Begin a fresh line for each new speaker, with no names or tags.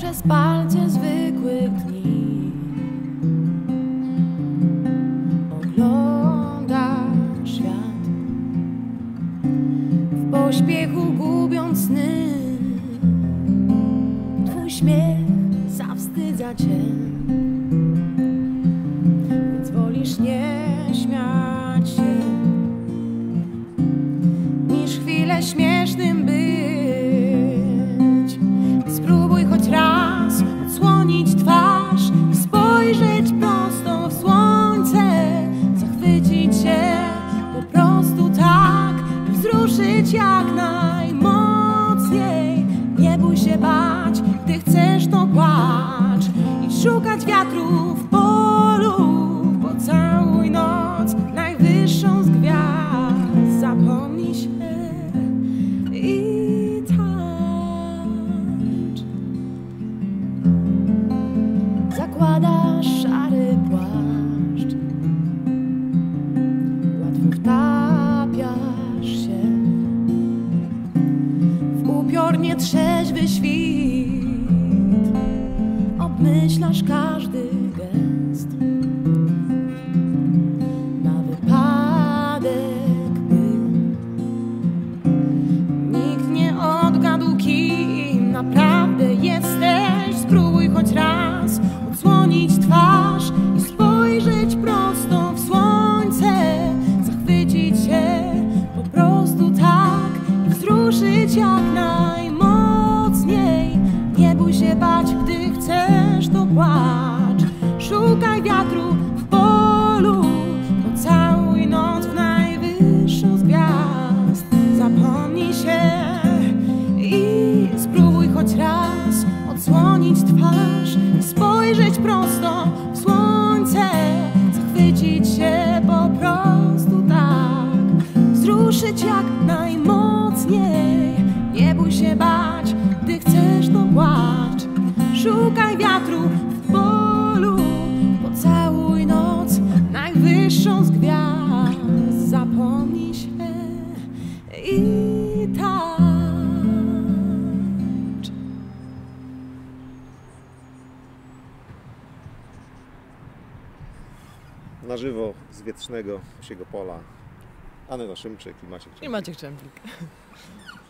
przez palce zwykłych dni. Oglądasz świat w pośpiechu, gubiąc sny. Twój śmiech zawstydza cię, więc wolisz nie śmiać się, niż chwilę śmiesznym być. Spróbuj choć raz odsłonić twarz i spojrzeć prosto w słońce, zachwycić się po prostu tak i wzruszyć jak najmocniej. Nie bój się bać, gdy chcesz, to płacz i szukać wiatru w polu. Pocałuj noc najwyższą z gwiazd, zapomnij się i tańcz. Zakładasz szary płaszcz, łatwo wtapiasz się w upiornie trzeźwy świt. Obmyślasz każdy gest, na wypadek, by nikt nie odgadł, kim naprawdę jesteś. Spróbuj choć raz odsłonić twarz i spojrzeć prosto w słońce, zachwycić się po prostu tak i wzruszyć jak najmocniej. Nie bój się bać, gdy chcesz, to płacz. Szukaj wiatru w polu, pocałuj noc w najwyższą z gwiazd, zapomnij się i spróbuj choć raz odsłonić twarz i spojrzeć prosto w słońce, zachwycić się po prostu tak, wzruszyć jak najmocniej. Nie bój się bać, gdy chcesz, to płacz. Szukaj wiatru w polu, pocałuj noc najwyższą z gwiazd, zapomnij się i tańcz.
Na żywo z wietrznego psiego pola Anna Szymczyk i Maciek Czemplik.